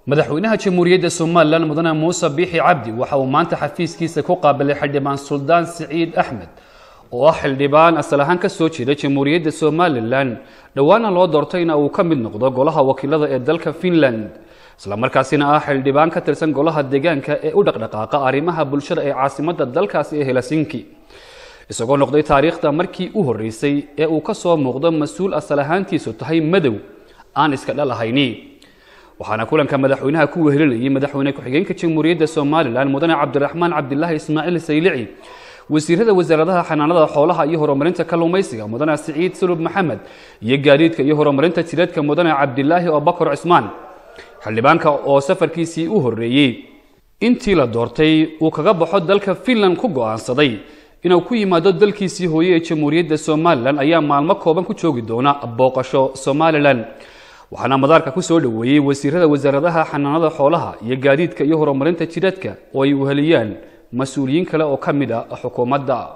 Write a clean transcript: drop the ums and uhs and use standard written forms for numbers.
madaxweynaha jamhuuriyadda Soomaaliland mudane Muuse Biixi Cabdi waxa uu maanta xafiiskiisa ku qaabilay xildhibaan Suldaan Siciid Axmed oo ah xildhibaan asal ahaan ka soo jeeda jamhuuriyadda Soomaaliland dhawaana loo doortay in uu ka mid noqdo golaha wakiilada ee dalka Finland isla markaasina ah xildhibaan ka tirsan golaha deegaanka ee u dhaqdhaqaaqa arrimaha bulshada ee caasimadda dalkaasi ee Helsinki isagoo noqday taariikhda markii uu horeysay ee uu ka soo muuqdo mas'uul asal ahaantiisu tahay madow aan iska dhalahayni waxaana kulanka madaxweynaha ku wehelinayay madaxweyne ku-xigeenka jamhuuriyadda Soomaaliland mudane Cabdiraxmaan Cabdilaahi Ismaaciil Saylici wasiirada wasaaradaha xanaanada xoolaha iyo horumarinta kalluumaysiga mudane Siciid Sulub Maxamed iyo gaadiidka iyo horumarinta jireedka mudane Cabdilaahi Abubakar Cismaan xildhibaanka oo safarkiisii u horeeyay intii la doortay uu kaga baxo dalka Finland ku go'aansaday inuu ku yimaado dalkiisii hooyo ee jamhuuriyadda Soomaaliland ayaa maalmo kooban ku joogi doona booqasho Soomaaliland waxaana madaarka ku soo dhaweeyay wasiirada wasaaradaha xanaanada xoolaha iyo gaadiidka iyo horumarinta jireedka oo ay u heliyaan mas'uuliyiin kale oo kamid ah xukuumadda